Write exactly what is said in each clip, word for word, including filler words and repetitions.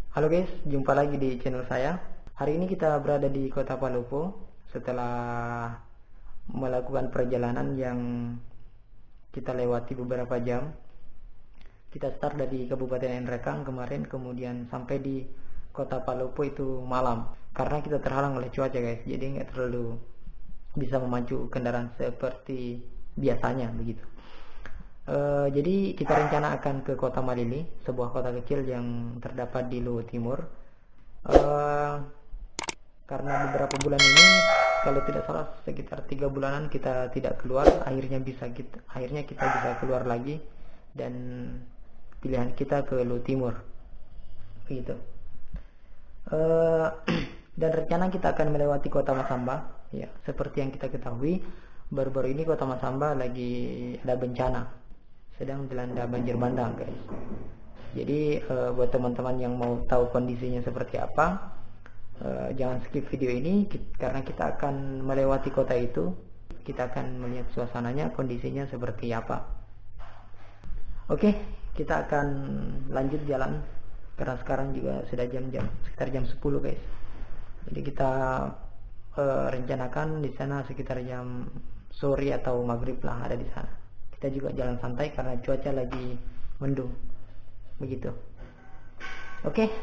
Halo guys, jumpa lagi di channel saya. Hari ini kita berada di Kota Palopo setelah melakukan perjalanan yang kita lewati beberapa jam. Kita start dari Kabupaten Nrekang kemarin, kemudian sampai di Kota Palopo itu malam. Karena kita terhalang oleh cuaca guys, jadi nggak terlalu bisa memacu kendaraan seperti biasanya begitu. Uh, jadi kita rencana akan ke Kota Malili, sebuah kota kecil yang terdapat di Luwu Timur. Uh, karena beberapa bulan ini, kalau tidak salah sekitar tiga bulanan kita tidak keluar, akhirnya bisa kita, akhirnya kita bisa keluar lagi dan pilihan kita ke Luwu Timur, begitu. Uh, dan rencana kita akan melewati Kota Masamba, ya seperti yang kita ketahui baru-baru ini Kota Masamba lagi ada bencana. Sedang dilanda banjir bandang guys. Jadi uh, buat teman-teman yang mau tahu kondisinya seperti apa, uh, jangan skip video ini karena kita akan melewati kota itu. Kita akan melihat suasananya, kondisinya seperti apa. Oke, kita akan lanjut jalan karena sekarang juga sudah jam-jam sekitar jam sepuluh guys. Jadi kita uh, rencanakan di sana sekitar jam sore atau maghrib lah ada di sana. Kita juga jalan santai karena cuaca lagi mendung begitu. Oke. Okay.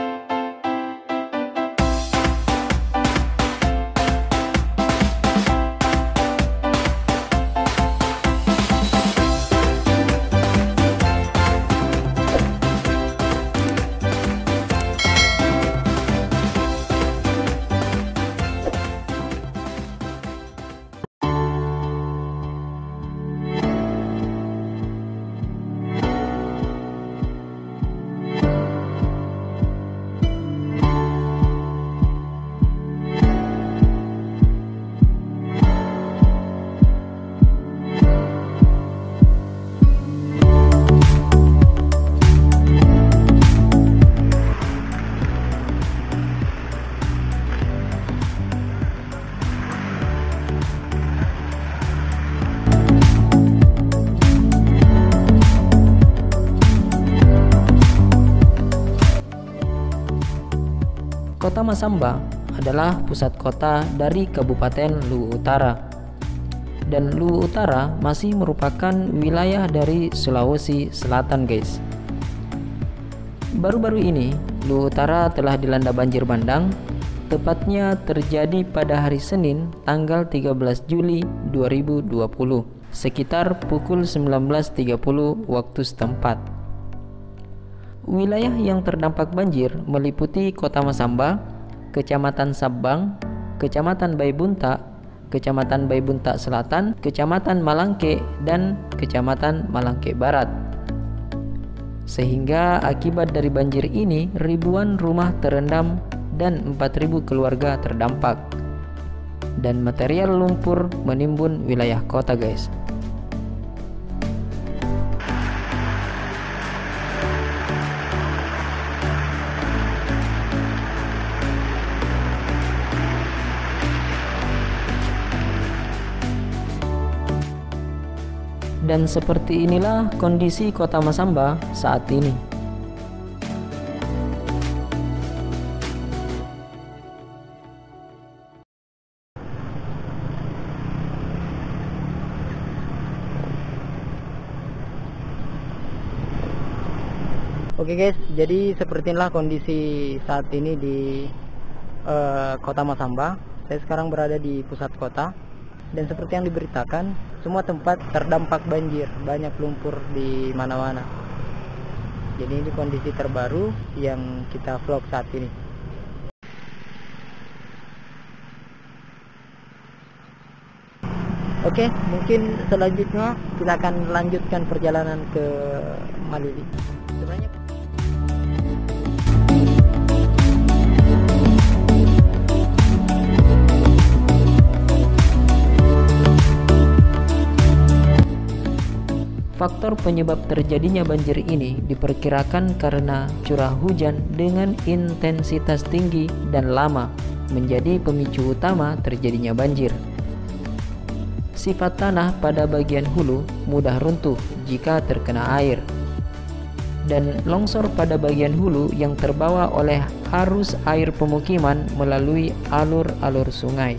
Kota Masamba adalah pusat kota dari Kabupaten Luwu Utara, dan Luwu Utara masih merupakan wilayah dari Sulawesi Selatan guys. Baru-baru ini Luwu Utara telah dilanda banjir bandang, tepatnya terjadi pada hari Senin tanggal tiga belas Juli dua ribu dua puluh sekitar pukul sembilan belas tiga puluh waktu setempat. Wilayah yang terdampak banjir meliputi Kota Masamba, Kecamatan Sabang, Kecamatan Baibunta, Kecamatan Baibunta Selatan, Kecamatan Malangke, dan Kecamatan Malangke Barat. Sehingga akibat dari banjir ini ribuan rumah terendam dan empat ribu keluarga terdampak. Dan material lumpur menimbun wilayah kota guys. Dan seperti inilah kondisi Kota Masamba saat ini. Oke guys, jadi seperti inilah kondisi saat ini di uh, Kota Masamba. Saya sekarang berada di pusat kota. Dan seperti yang diberitakan, semua tempat terdampak banjir, banyak lumpur di mana-mana. Jadi ini kondisi terbaru yang kita vlog saat ini. Oke, mungkin selanjutnya kita akan lanjutkan perjalanan ke Malili. Sebenarnya Faktor penyebab terjadinya banjir ini diperkirakan karena curah hujan dengan intensitas tinggi dan lama menjadi pemicu utama terjadinya banjir. Sifat tanah pada bagian hulu mudah runtuh jika terkena air. dan longsor pada bagian hulu yang terbawa oleh arus air pemukiman melalui alur-alur sungai.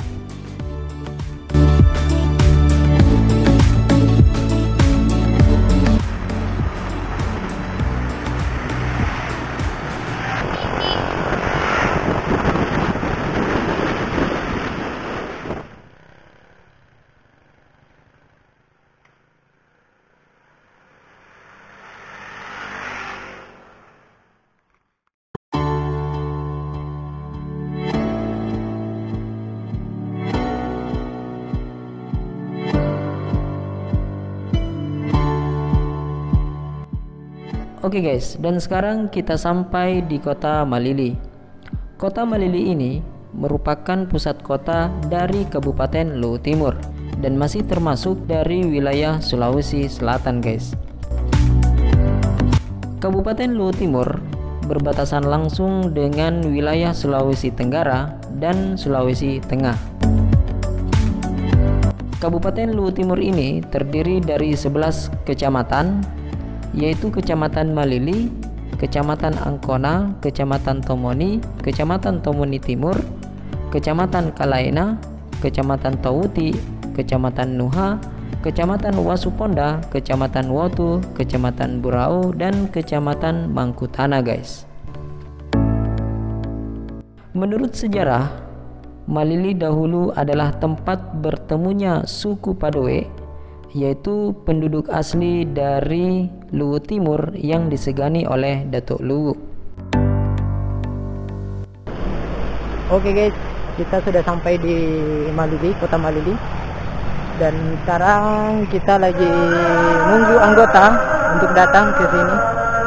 Oke guys, dan sekarang kita sampai di kota Malili. Kota Malili ini merupakan pusat kota dari Kabupaten Luwu Timur dan masih termasuk dari wilayah Sulawesi Selatan guys. Kabupaten Luwu Timur berbatasan langsung dengan wilayah Sulawesi Tenggara dan Sulawesi Tengah. Kabupaten Luwu Timur ini terdiri dari sebelas kecamatan, yaitu Kecamatan Malili, Kecamatan Angkona, Kecamatan Tomoni, Kecamatan Tomoni Timur, Kecamatan Kalaena, Kecamatan Tawuti, Kecamatan Nuha, Kecamatan Wasuponda, Kecamatan Wotu, Kecamatan Burau, dan Kecamatan Mangkutana guys. Menurut sejarah, Malili dahulu adalah tempat bertemunya suku Padoe, yaitu penduduk asli dari Luwu Timur yang disegani oleh Datuk Luwu. Oke guys, kita sudah sampai di Malili, kota Malili, dan sekarang kita lagi nunggu anggota untuk datang ke sini.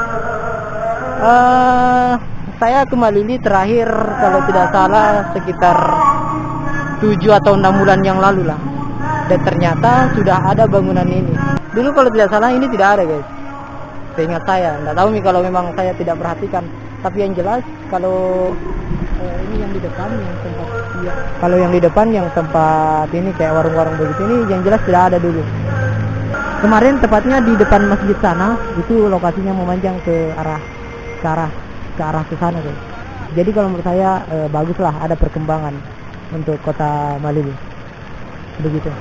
Uh, saya ke Malili terakhir kalau tidak salah sekitar tujuh atau enam bulan yang lalu lah. Dan ternyata sudah ada bangunan ini. Dulu kalau tidak salah ini tidak ada guys, seingat saya. Nggak tahu nih kalau memang saya tidak perhatikan. Tapi yang jelas kalau eh, ini yang di depan yang tempat ya, kalau yang di depan yang tempat ini kayak warung-warung begitu ini yang jelas tidak ada dulu. Kemarin tepatnya di depan masjid sana itu lokasinya memanjang ke arah ke arah ke arah ke sana guys. Jadi kalau menurut saya eh, baguslah ada perkembangan untuk kota Malili. Begitu.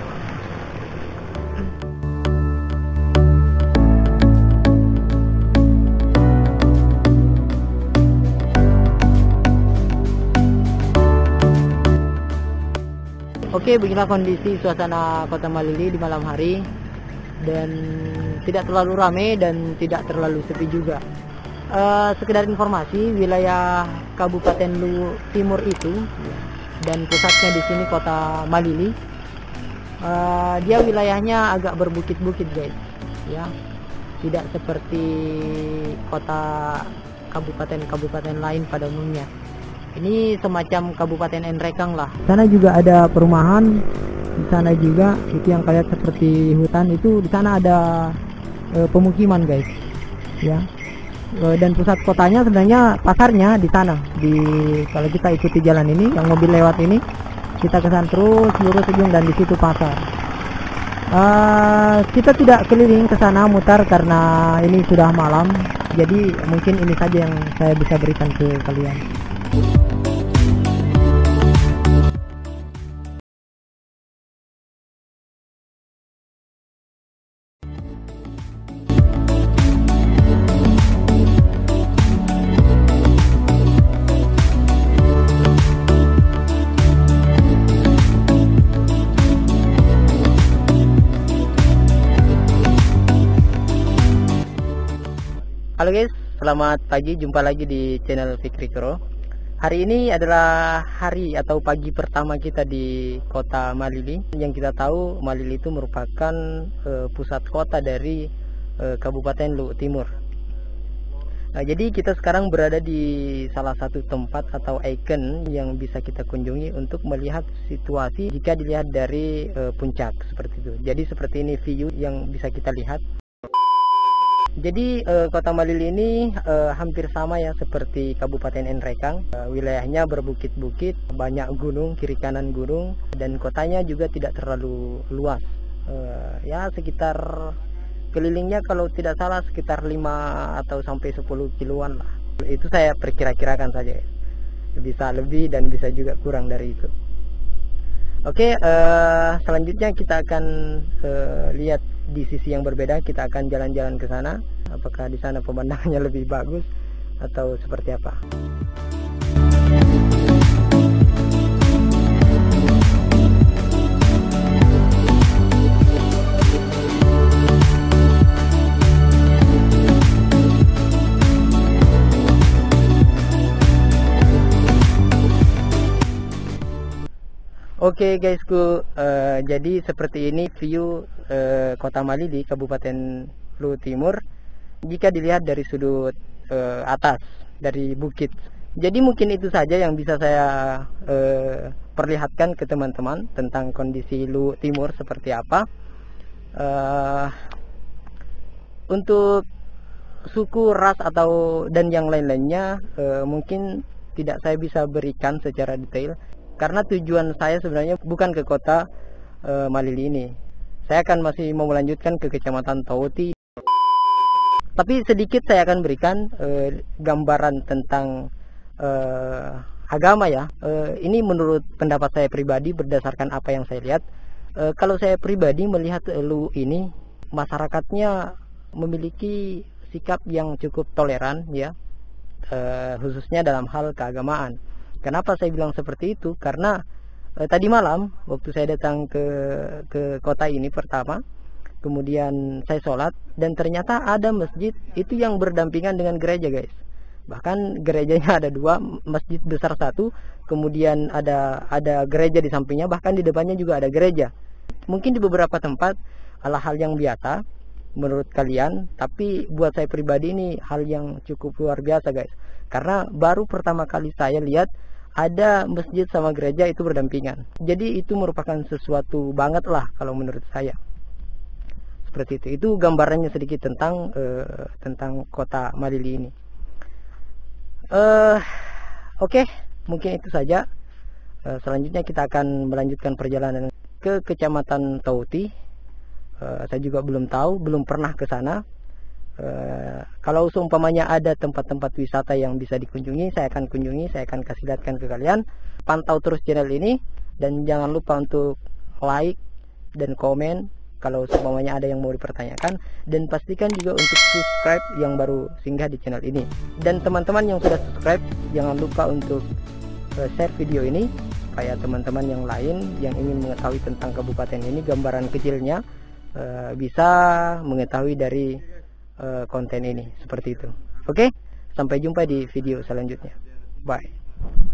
Oke, beginilah kondisi suasana kota Malili di malam hari, dan tidak terlalu ramai dan tidak terlalu sepi juga. Uh, sekedar informasi, wilayah Kabupaten Luwu Timur itu dan pusatnya di sini kota Malili. Uh, dia wilayahnya agak berbukit-bukit guys, ya, tidak seperti kota kabupaten-kabupaten lain pada umumnya. Ini semacam Kabupaten Enrekang lah. Sana juga ada perumahan, di sana juga itu yang kalian seperti hutan itu, di sana ada e, pemukiman guys, ya. E, dan pusat kotanya sebenarnya pasarnya di sana. Di kalau kita ikuti jalan ini, yang mobil lewat ini, kita kesan terus lurus ujung dan di situ pasar. E, kita tidak keliling ke sana mutar karena ini sudah malam. Jadi mungkin ini saja yang saya bisa berikan ke kalian. Halo guys, selamat pagi, jumpa lagi di channel Fikri Kero. Hari ini adalah hari atau pagi pertama kita di kota Malili. Yang kita tahu Malili itu merupakan uh, pusat kota dari uh, Kabupaten Luwu Timur. Nah, jadi kita sekarang berada di salah satu tempat atau ikon yang bisa kita kunjungi untuk melihat situasi jika dilihat dari uh, puncak seperti itu. Jadi seperti ini view yang bisa kita lihat. Jadi eh, kota Malili ini eh, hampir sama ya seperti Kabupaten Enrekang. Eh, wilayahnya berbukit-bukit, banyak gunung, kiri kanan gunung, dan kotanya juga tidak terlalu luas. Eh, ya sekitar Kelilingnya kalau tidak salah sekitar lima atau sampai sepuluh kiloan lah. Itu saya perkira-kirakan saja, bisa lebih dan bisa juga kurang dari itu. Oke, uh, selanjutnya kita akan uh, lihat di sisi yang berbeda. Kita akan jalan-jalan ke sana. Apakah di sana pemandangannya lebih bagus atau seperti apa? Oke okay, guysku, uh, jadi seperti ini view uh, Kota Malili, Kabupaten Luwu Timur, jika dilihat dari sudut uh, atas dari bukit. Jadi mungkin itu saja yang bisa saya uh, perlihatkan ke teman-teman tentang kondisi Luwu Timur seperti apa. Uh, untuk suku, ras atau dan yang lain-lainnya uh, mungkin tidak saya bisa berikan secara detail. Karena tujuan saya sebenarnya bukan ke kota e, Malili ini. Saya akan masih mau melanjutkan ke Kecamatan Touti. Tapi sedikit saya akan berikan e, gambaran tentang e, agama ya. E, ini menurut pendapat saya pribadi berdasarkan apa yang saya lihat. E, kalau saya pribadi melihat e, Luwu ini, masyarakatnya memiliki sikap yang cukup toleran ya. E, khususnya dalam hal keagamaan. Kenapa saya bilang seperti itu? Karena eh, tadi malam waktu saya datang ke ke kota ini pertama, kemudian saya sholat dan ternyata ada masjid itu yang berdampingan dengan gereja guys. Bahkan gerejanya ada dua, masjid besar satu, kemudian ada ada gereja di sampingnya, bahkan di depannya juga ada gereja. Mungkin di beberapa tempat hal-hal yang biasa menurut kalian, tapi buat saya pribadi ini hal yang cukup luar biasa guys. Karena baru pertama kali saya lihat ada masjid sama gereja itu berdampingan. Jadi itu merupakan sesuatu banget lah kalau menurut saya. Seperti itu. Itu gambarannya sedikit tentang uh, tentang kota Malili ini. Uh, Oke, okay. Mungkin itu saja. Uh, selanjutnya kita akan melanjutkan perjalanan ke Kecamatan Touti. Uh, saya juga belum tahu, belum pernah ke sana. Uh, kalau seumpamanya ada tempat-tempat wisata yang bisa dikunjungi, saya akan kunjungi, saya akan kasih lihatkan ke kalian. Pantau terus channel ini dan jangan lupa untuk like dan komen kalau seumpamanya ada yang mau dipertanyakan, dan pastikan juga untuk subscribe yang baru singgah di channel ini. Dan teman-teman yang sudah subscribe, jangan lupa untuk uh, share video ini supaya teman-teman yang lain yang ingin mengetahui tentang kabupaten ini, gambaran kecilnya, uh, bisa mengetahui dari konten ini seperti itu. Oke, sampai jumpa di video selanjutnya. Bye.